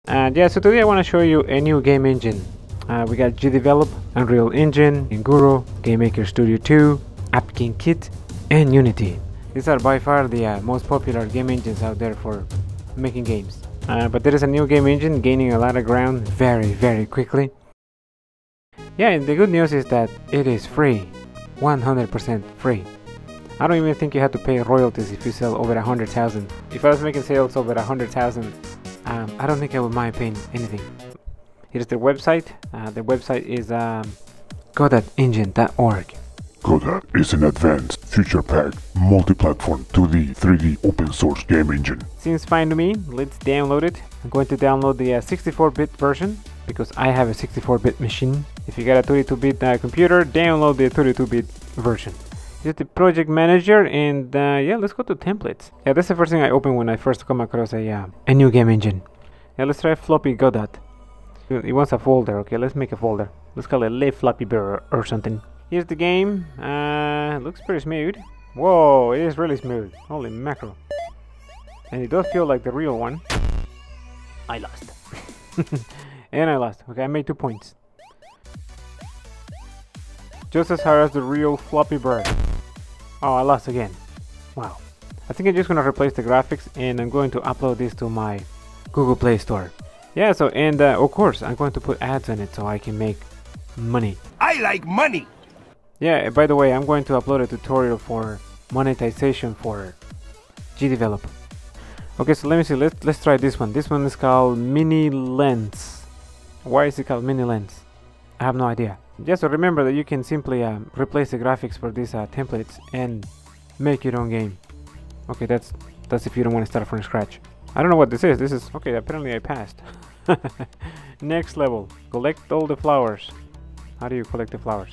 And yeah, so today I want to show you a new game engine. We got GDevelop, Unreal Engine, Godot, GameMaker Studio 2, AppGameKit, and Unity. These are by far the most popular game engines out there for making games. But there is a new game engine gaining a lot of ground very quickly. Yeah, and the good news is that it is free, 100% free. I don't even think you have to pay royalties if you sell over 100,000. If I was making sales over 100,000, I don't think I would mind paying anything. Here's the website. The website is godotengine.org. Godot is an advanced, feature-packed, multi-platform 2D, 3D open-source game engine. Seems fine to me. Let's download it. I'm going to download the 64-bit version because I have a 64-bit machine. If you got a 32-bit computer, download the 32-bit version. Here's the project manager, and yeah, let's go to templates. Yeah, that's the first thing I open when I first come across a new game engine. Yeah, let's try floppy Godot. It wants a folder. Okay, let's make a folder. Let's call it Live Floppy Bear or something. Here's the game. Looks pretty smooth. Whoa, it is really smooth. Holy mackerel. And it does feel like the real one. I lost. And I lost. Okay, I made 2 points. Just as hard as the real Floppy Bird. Oh, I lost again. Wow. I think I'm just gonna replace the graphics and I'm going to upload this to my Google Play Store. Yeah, so, and of course, I'm going to put ads on it so I can make money. I like money! Yeah, by the way, I'm going to upload a tutorial for monetization for GDevelop. Okay, so let me see, let's try this one. This one is called Mini Lens. Why is it called Mini Lens? I have no idea. Yeah, so remember that you can simply replace the graphics for these templates and make your own game. Okay, that's if you don't want to start from scratch. I don't know what this is. This is okay. Apparently, I passed. Next level: collect all the flowers. How do you collect the flowers?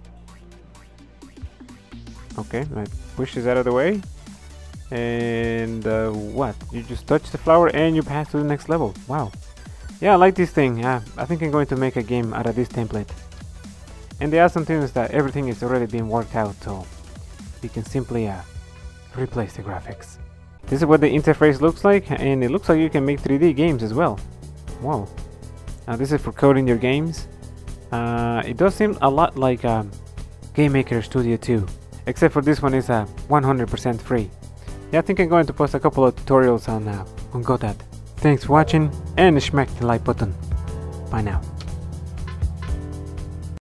Okay, I push this out of the way, and what? You just touch the flower and you pass to the next level. Wow. Yeah, I like this thing. I think I'm going to make a game out of this template. And the awesome thing is that everything is already being worked out, so you can simply replace the graphics. This is what the interface looks like, and it looks like you can make 3D games as well. Wow. Now this is for coding your games. It does seem a lot like GameMaker Studio 2, except for this one is 100% free. Yeah, I think I'm going to post a couple of tutorials on Godot. Thanks for watching, and smack the like button. Bye now.